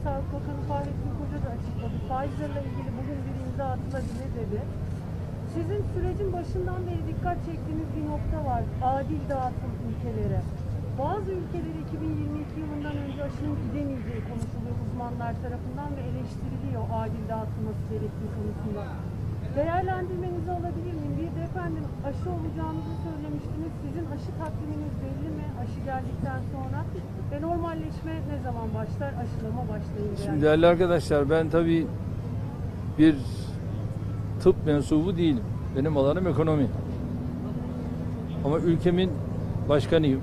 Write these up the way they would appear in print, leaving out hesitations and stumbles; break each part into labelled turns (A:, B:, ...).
A: Sağlık Bakanı Fahrettin Koca da açıkladı. Pfizer'la ilgili bugün bir imza atılabilir dedi. Sizin sürecin başından beri dikkat çektiğiniz bir nokta var. Adil dağıtım ülkelere. Bazı ülkeler 2022 yılından önce aşının gidemeyeceği konuşuluyor uzmanlar tarafından ve eleştiriliyor adil dağıtılması gerektiği konusunda. Değerlendirmenizi alabilir miyim? Bir de efendim aşı olacağınızı söylemiştiniz. Sizin aşı takviminiz belli mi? Aşı geldikten sonra ve normalleşme ne zaman başlar? Aşılama başlayınca.
B: Şimdi değerli arkadaşlar, ben tabii bir tıp mensubu değilim. Benim alanım ekonomi. Ama ülkemin başkanıyım.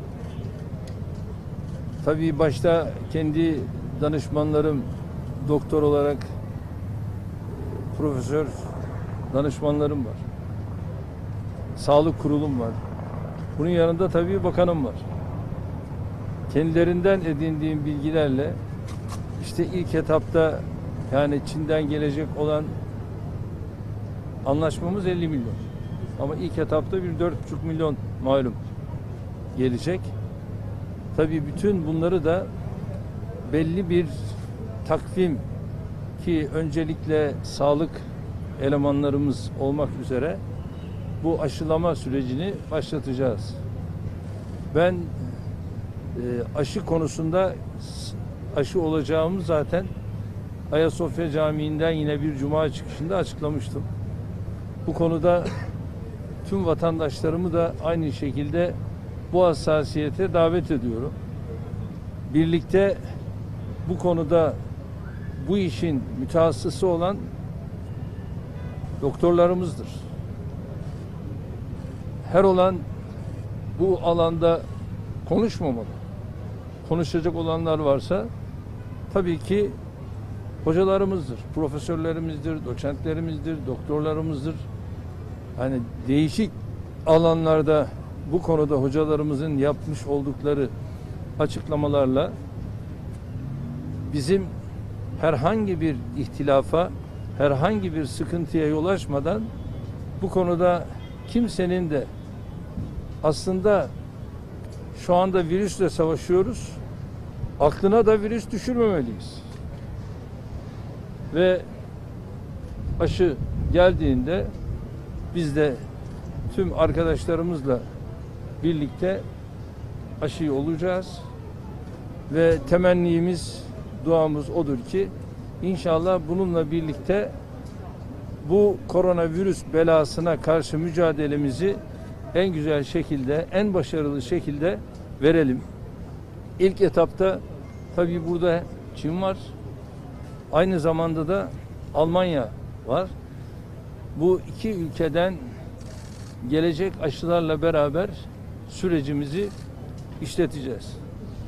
B: Tabii başta kendi danışmanlarım, doktor olarak profesör danışmanlarım var. Sağlık kurulum var. Bunun yanında tabii bakanım var. Kendilerinden edindiğim bilgilerle işte ilk etapta, yani Çin'den gelecek olan anlaşmamız 50 milyon. Ama ilk etapta bir 4,5 milyon malum gelecek. Tabii bütün bunları da belli bir takvim, ki öncelikle sağlık elemanlarımız olmak üzere bu aşılama sürecini başlatacağız. Ben aşı konusunda aşı olacağımı zaten Ayasofya Camii'nden yine bir cuma çıkışında açıklamıştım. Bu konuda tüm vatandaşlarımı da aynı şekilde bu hassasiyete davet ediyorum. Birlikte bu konuda bu işin mütehassısı olan doktorlarımızdır. Her olan bu alanda konuşmamalı. Konuşacak olanlar varsa tabii ki hocalarımızdır, profesörlerimizdir, doçentlerimizdir, doktorlarımızdır. Hani değişik alanlarda bu konuda hocalarımızın yapmış oldukları açıklamalarla bizim herhangi bir ihtilafa, herhangi bir sıkıntıya yol açmadan bu konuda kimsenin de aslında şu anda virüsle savaşıyoruz, aklına da virüs düşürmemeliyiz. Ve aşı geldiğinde biz de tüm arkadaşlarımızla birlikte aşıyı olacağız ve temennimiz, duamız odur ki inşallah bununla birlikte bu koronavirüs belasına karşı mücadelemizi en güzel şekilde, en başarılı şekilde verelim. İlk etapta tabii burada Çin var. Aynı zamanda da Almanya var. Bu iki ülkeden gelecek aşılarla beraber sürecimizi işleteceğiz.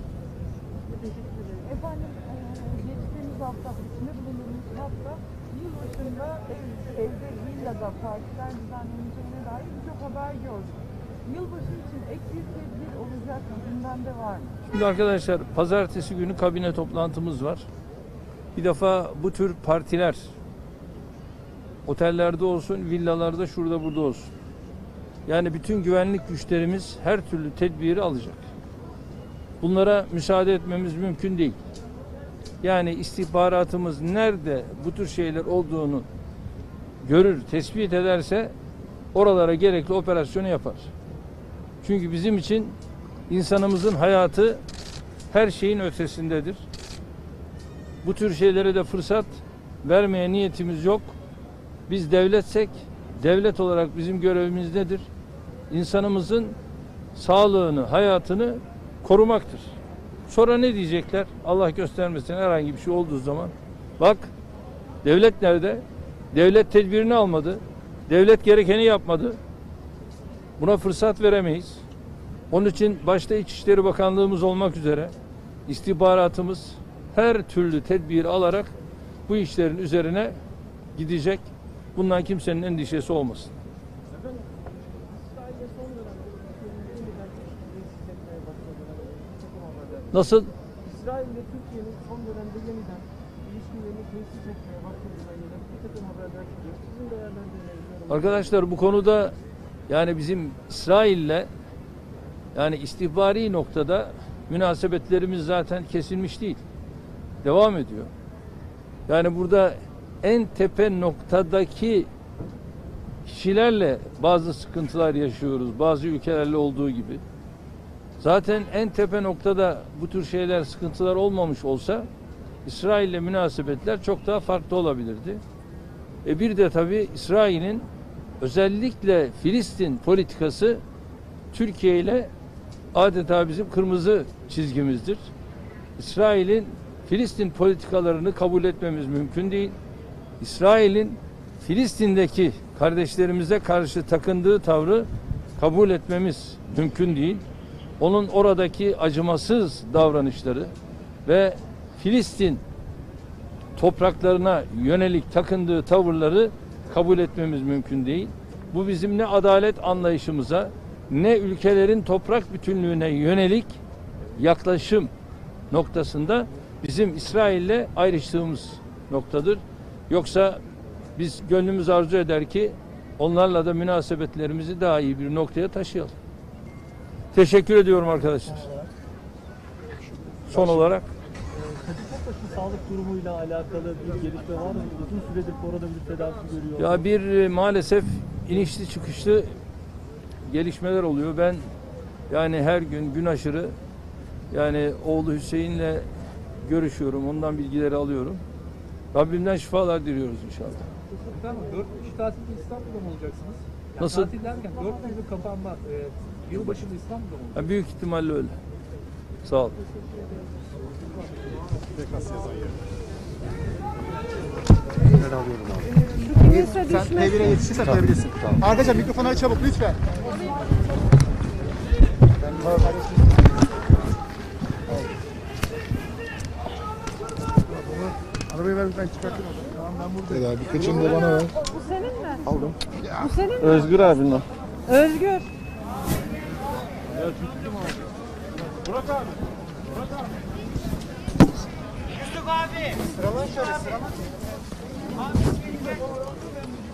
A: Efendim geçtiğimiz hafta içinde bulunduğumuz hafta yılbaşında evde villada partiler düzenleneceğine dair birçok haber gördük. Yılbaşı için ek bir tedbir olacak mı? Gündemde var mı?
B: Şimdi arkadaşlar, pazartesi günü kabine toplantımız var. Bir defa bu tür partiler otellerde olsun, villalarda, şurada burada olsun. Yani bütün güvenlik güçlerimiz her türlü tedbiri alacak. Bunlara müsaade etmemiz mümkün değil. Yani istihbaratımız nerede bu tür şeyler olduğunu görür, tespit ederse oralara gerekli operasyonu yapar. Çünkü bizim için insanımızın hayatı her şeyin ötesindedir. Bu tür şeylere de fırsat vermeye niyetimiz yok. Biz devletsek, devlet olarak bizim görevimiz nedir? İnsanımızın sağlığını, hayatını korumaktır. Sonra ne diyecekler? Allah göstermesin, herhangi bir şey olduğu zaman. Bak, devlet nerede? Devlet tedbirini almadı. Devlet gerekeni yapmadı. Buna fırsat veremeyiz. Onun için başta İçişleri Bakanlığımız olmak üzere istihbaratımız her türlü tedbir alarak bu işlerin üzerine gidecek. Bundan kimsenin endişesi olmasın.
A: Efendim, İsrail'de son dönemde yeniden hissetmeye başladılar.
B: Nasıl?
A: İsrail ile Türkiye'nin son dönemde yeniden ilişkilerini tesis etmeye başladığına bir takım haberler çıkıyor. Sizin değerlendirmeleriniz.
B: Arkadaşlar, bu konuda yani bizim İsrail'le yani istihbari noktada münasebetlerimiz zaten kesilmiş değil. devam ediyor. Yani burada en tepe noktadaki kişilerle bazı sıkıntılar yaşıyoruz. Bazı ülkelerle olduğu gibi. Zaten en tepe noktada bu tür şeyler, sıkıntılar olmamış olsa İsrail'le münasebetler çok daha farklı olabilirdi. Bir de tabii İsrail'in özellikle Filistin politikası Türkiye ile adeta bizim kırmızı çizgimizdir. İsrail'in Filistin politikalarını kabul etmemiz mümkün değil. İsrail'in Filistin'deki kardeşlerimize karşı takındığı tavrı kabul etmemiz mümkün değil. Onun oradaki acımasız davranışları ve Filistin topraklarına yönelik takındığı tavırları kabul etmemiz mümkün değil. Bu bizim ne adalet anlayışımıza ne ülkelerin toprak bütünlüğüne yönelik yaklaşım noktasında bizim İsrail'le ayrıştığımız noktadır. Yoksa biz gönlümüz arzu eder ki onlarla da münasebetlerimizi daha iyi bir noktaya taşıyalım. Teşekkür ediyorum arkadaşlar. Son olarak
C: Topbaşı sağlık durumuyla alakalı bir gelişme var mı? Uzun süredir koronavirüs tedavisi görüyor.
B: ya bir maalesef inişli çıkışlı gelişmeler oluyor. Ben yani her gün aşırı yani oğlu Hüseyin'le görüşüyorum. Ondan bilgileri alıyorum. Rabbimden şifalar diliyoruz inşallah.
D: Efendim 4 kişi tatilde İstanbul'da mı olacaksınız? Yani
B: Nasıl?
D: Tatil derken 4 günlük kapanma, yılbaşında İstanbul'da mı olacaksınız?
B: Büyük ihtimalle öyle. Sağ ol.
A: Şu kilise düşmesin.
E: Devire yetişirse koyabilirsin. Arkadaşlar mikrofonları çabuk lütfen. Arabayı ver ben çıkartayım. Tamam ben buradayım.
F: Birkaçını da bana ver.
A: Bu senin mi?
F: Aldım.
A: Bu senin mi?
B: Özgür abinin o.
A: Özgür.
E: Sıralan şöyle sıralan.